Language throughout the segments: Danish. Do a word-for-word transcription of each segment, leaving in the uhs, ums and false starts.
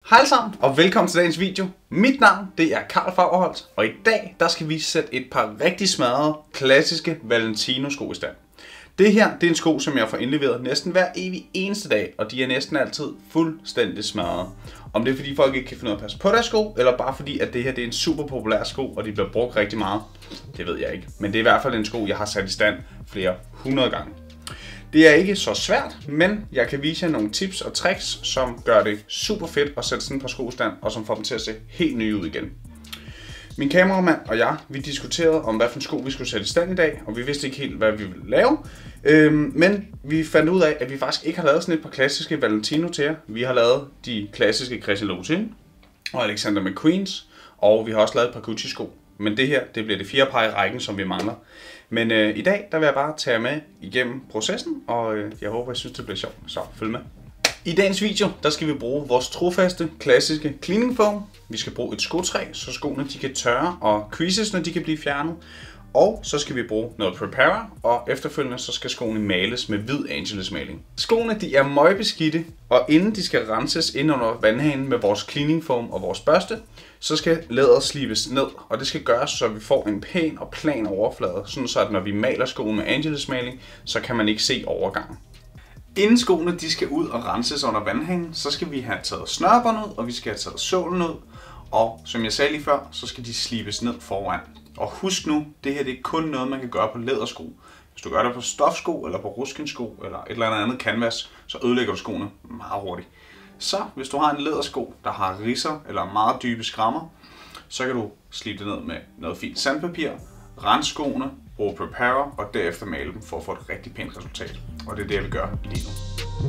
Hej alle sammen, og velkommen til dagens video. Mit navn det er Karl Fagerholt, og i dag der skal vi sætte et par rigtig smadrede, klassiske Valentino sko i stand. Det her det er en sko, som jeg får indleveret næsten hver evig eneste dag, og de er næsten altid fuldstændig smadrede. Om det er fordi folk ikke kan finde ud af at passe på deres sko, eller bare fordi at det her det er en super populær sko, og de bliver brugt rigtig meget, det ved jeg ikke. Men det er i hvert fald en sko, jeg har sat i stand flere hundrede gange. Det er ikke så svært, men jeg kan vise jer nogle tips og tricks, som gør det super fedt at sætte sådan et par sko i stand, og som får dem til at se helt nye ud igen. Min kameramand og jeg, vi diskuterede om, hvad for en sko vi skulle sætte i stand i dag, og vi vidste ikke helt, hvad vi ville lave. Øhm, men vi fandt ud af, at vi faktisk ikke har lavet sådan et par klassiske Valentino til jer. Vi har lavet de klassiske Christian Louboutin og Alexander McQueens, og vi har også lavet et par Gucci sko. Men det her, det bliver det fjerde par i rækken, som vi mangler. Men øh, i dag, der vil jeg bare tage med igennem processen, og øh, jeg håber, I synes, det bliver sjovt. Så følg med. I dagens video, der skal vi bruge vores trofaste, klassiske cleaning foam. Vi skal bruge et skotræ, så skoene de kan tørre og creases, når de kan blive fjernet. Og så skal vi bruge noget Prepara, og efterfølgende så skal skoene males med hvid Angelus maling. Skoene de er møgbeskidte, og inden de skal renses ind under vandhanen med vores cleaning foam og vores børste, så skal læderet slibes ned, og det skal gøres, så vi får en pæn og plan overflade, sådan så at når vi maler skoene med Angelus maling, så kan man ikke se overgangen. Inden skoene de skal ud og renses under vandhanen, så skal vi have taget snørebåndet ud, og vi skal have taget sålen ud, og som jeg sagde lige før, så skal de slibes ned foran. Og husk nu, det her det er kun noget, man kan gøre på lædersko. Hvis du gør det på stofsko, eller på ruskensko, eller et eller andet canvas, så ødelægger du skoene meget hurtigt. Så hvis du har en lædersko, der har ridser eller meget dybe skrammer, så kan du slibe det ned med noget fint sandpapir, rense skoene, bruge Prepara og derefter male dem for at få et rigtig pænt resultat. Og det er det, jeg vil gøre lige nu.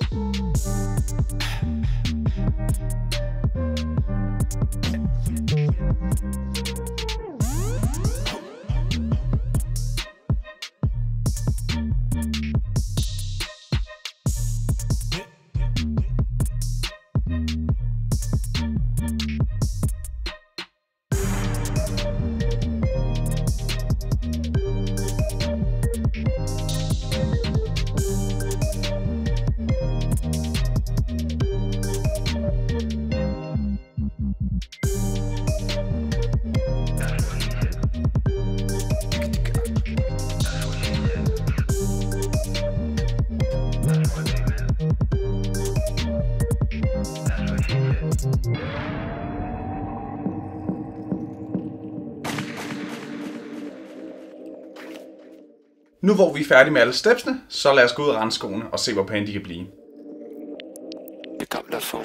Nu hvor vi er færdige med alle stepsene, så lad os gå ud og rense skoene og se hvor pæne de kan blive. Det kom derfra.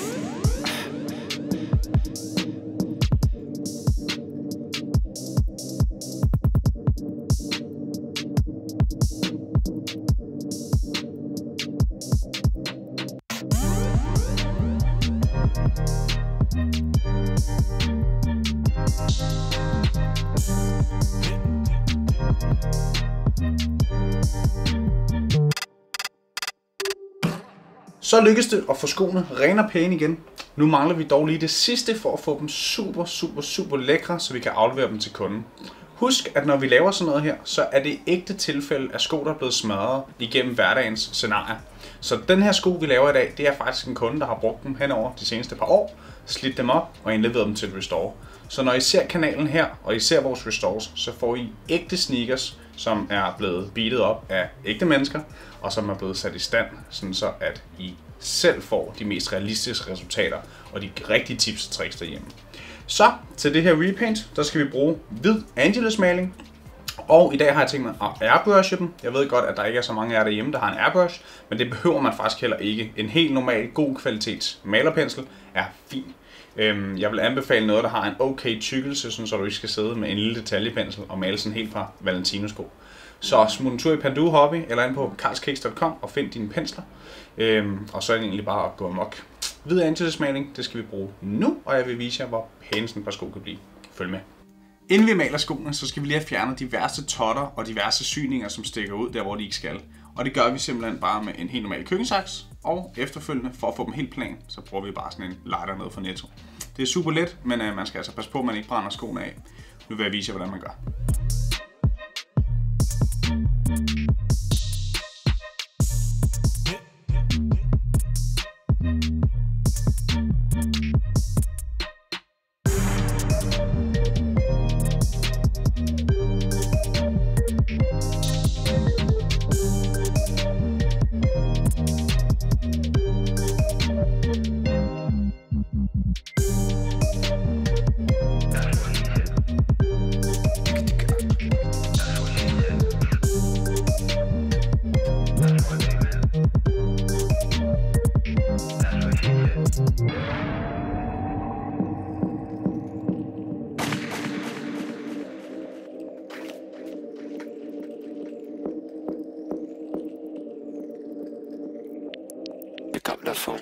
Så lykkedes det at få skoene rene og pæne igen. Nu mangler vi dog lige det sidste for at få dem super, super, super lækre, så vi kan aflevere dem til kunden. Husk, at når vi laver sådan noget her, så er det ægte tilfælde af sko, der er blevet smadret igennem hverdagens scenarie. Så den her sko, vi laver i dag, det er faktisk en kunde, der har brugt dem henover de seneste par år, slidt dem op og indleveret dem til et restore. Så når I ser kanalen her, og I ser vores restores, så får I ægte sneakers, som er blevet beatet op af ægte mennesker, og som er blevet sat i stand, sådan så at I selv får de mest realistiske resultater og de rigtige tips og tricks derhjemme. Så til det her repaint, der skal vi bruge hvid Angelus maling. Og i dag har jeg tænkt mig at airbrushe dem. Jeg ved godt, at der ikke er så mange af jer derhjemme, der har en airbrush, men det behøver man faktisk heller ikke. En helt normal, god kvalitets malerpensel er fin. Jeg vil anbefale noget, der har en okay tykkelse, så du ikke skal sidde med en lille detaljepensel og male sådan helt fra Valentino sko. Så smut en tur i Pandoo Hobby eller ind på karlscakes punktum com og find dine pensler. Øhm, og så er det egentlig bare at gå amok. Hvid Angelus maling, det skal vi bruge nu, og jeg vil vise jer, hvor pæne sådan et par sko kan blive. Følg med. Inden vi maler skoene, så skal vi lige have fjernet diverse totter og diverse syninger, som stikker ud der, hvor de ikke skal. Og det gør vi simpelthen bare med en helt normal køkkensaks, og efterfølgende, for at få dem helt plan, så bruger vi bare sådan en lighter ned fra Netto. Det er super let, men øh, man skal altså passe på, at man ikke brænder skoene af. Nu vil jeg vise jer, hvordan man gør. Det gamle form.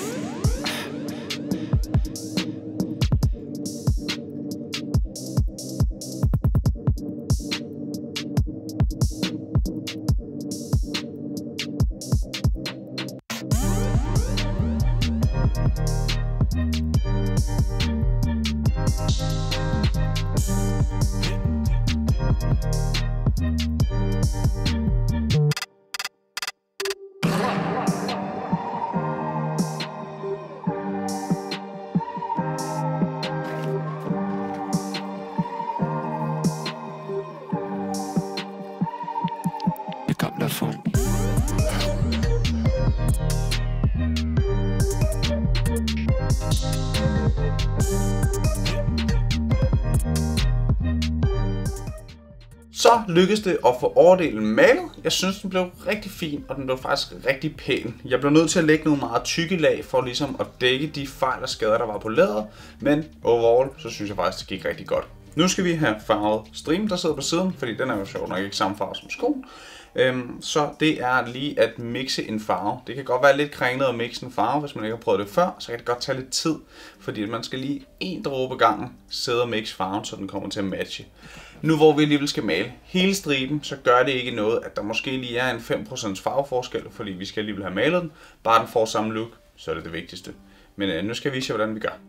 Det gamle form. Så lykkedes det at få overdelen malet. Jeg synes, den blev rigtig fin, og den blev faktisk rigtig pæn. Jeg blev nødt til at lægge nogle meget tykke lag for ligesom at dække de fejl og skader, der var på læderet. Men overall, så synes jeg faktisk, det gik rigtig godt. Nu skal vi have farvet striben, der sidder på siden, fordi den er jo sjovt nok ikke samme farve som skoen. Øhm, så det er lige at mixe en farve. Det kan godt være lidt kringlet at mixe en farve, hvis man ikke har prøvet det før, så kan det godt tage lidt tid, fordi man skal lige en dråbe gangen sidde og mixe farven, så den kommer til at matche. Nu hvor vi alligevel skal male hele striben, så gør det ikke noget, at der måske lige er en fem procent farveforskel, fordi vi skal alligevel have malet den. Bare den får samme look, så er det det vigtigste. Men øh, nu skal jeg vise jer, hvordan vi gør.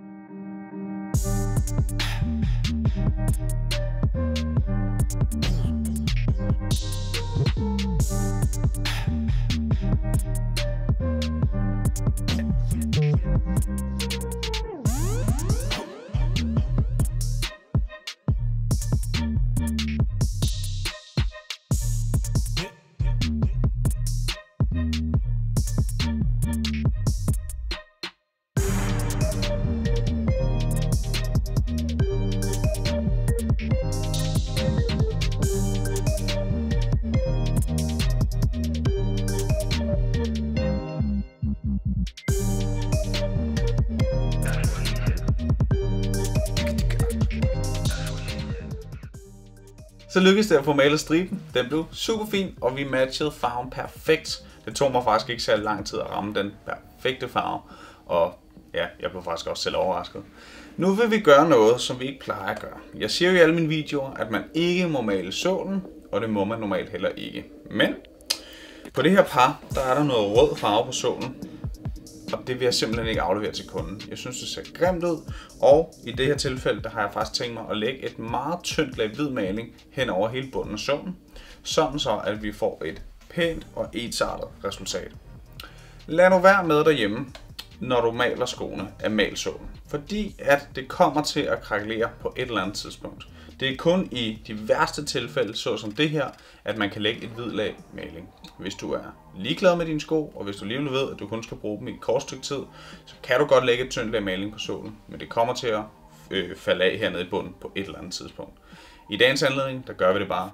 Så lykkedes det at få malet striben. Den blev super fin, og vi matchede farven perfekt. Det tog mig faktisk ikke særlig lang tid at ramme den perfekte farve. Og ja, jeg blev faktisk også selv overrasket. Nu vil vi gøre noget, som vi ikke plejer at gøre. Jeg siger jo i alle mine videoer, at man ikke må male sålen, og det må man normalt heller ikke. Men på det her par, der er der noget rød farve på sålen. Og det vil jeg simpelthen ikke aflevere til kunden. Jeg synes, det ser grimt ud, og i det her tilfælde, der har jeg faktisk tænkt mig at lægge et meget tyndt lag hvid maling hen over hele bunden af sålen, sådan så at vi får et pænt og ensartet resultat. Lad nu være med derhjemme, når du maler skoene af malsålen, fordi at det kommer til at krakelere på et eller andet tidspunkt. Det er kun i de værste tilfælde, såsom det her, at man kan lægge et hvid lag maling. Hvis du er ligeglad med dine sko, og hvis du alligevel ved, at du kun skal bruge dem i et kort stykke tid, så kan du godt lægge et tyndt lag maling på sålen, men det kommer til at øh, falde af hernede i bunden på et eller andet tidspunkt. I dagens anledning, der gør vi det bare.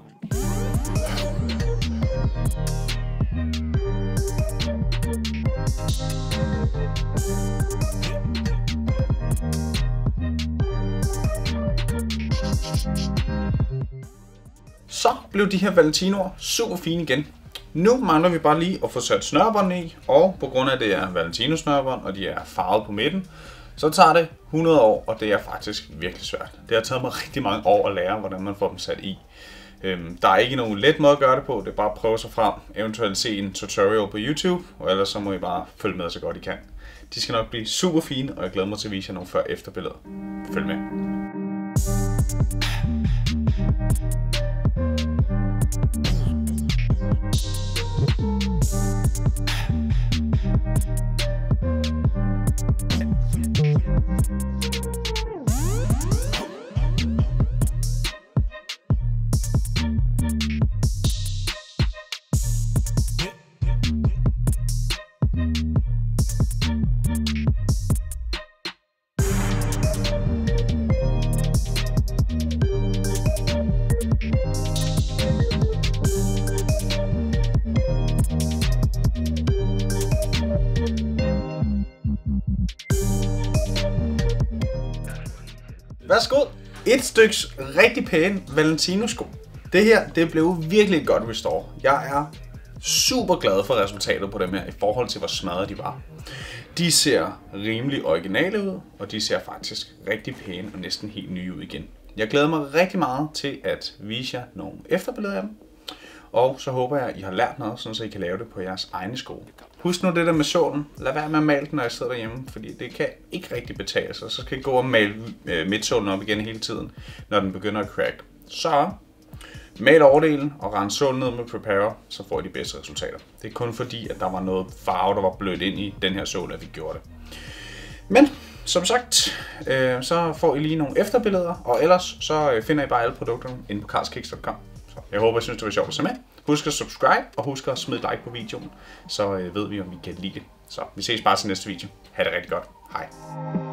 Så blev de her valentinoer super fine igen. Nu mangler vi bare lige at få sat snørbåndene i, og på grund af at det er valentinosnørbånd, og de er farvet på midten, så tager det hundrede år, og det er faktisk virkelig svært. Det har taget mig rigtig mange år at lære, hvordan man får dem sat i. Der er ikke nogen let måde at gøre det på, det er bare at prøve sig frem, eventuelt se en tutorial på YouTube, og ellers så må I bare følge med så godt I kan. De skal nok blive super fine, og jeg glæder mig til at vise jer nogle før- og efterbilleder. Følg med. Værsgo. Et styks rigtig pæne Valentino-sko. Det her, det blev virkelig et godt restore. Jeg er super glad for resultatet på dem her, i forhold til hvor smadret de var. De ser rimelig originale ud, og de ser faktisk rigtig pæne og næsten helt nye ud igen. Jeg glæder mig rigtig meget til at vise jer nogle efterbilleder af dem. Og så håber jeg, at I har lært noget, så I kan lave det på jeres egne sko. Husk nu det der med sålen. Lad være med at male den, når jeg sidder derhjemme, fordi det kan ikke rigtig betale sig. Så skal I gå og male midtsålen op igen hele tiden, når den begynder at crack. Så mal overdelen og rens sålen ned med Prepara, så får I de bedste resultater. Det er kun fordi, at der var noget farve, der var blødt ind i den her såle, at vi gjorde det. Men som sagt, øh, så får I lige nogle efterbilleder, og ellers så øh, finder I bare alle produkterne inde på carlskicks punktum com. Så jeg håber, I synes, det var sjovt at se med. Husk at subscribe, og husk at smide et like på videoen, så øh, ved vi, om I kan lide det. Så vi ses bare til næste video. Ha' det rigtig godt. Hej.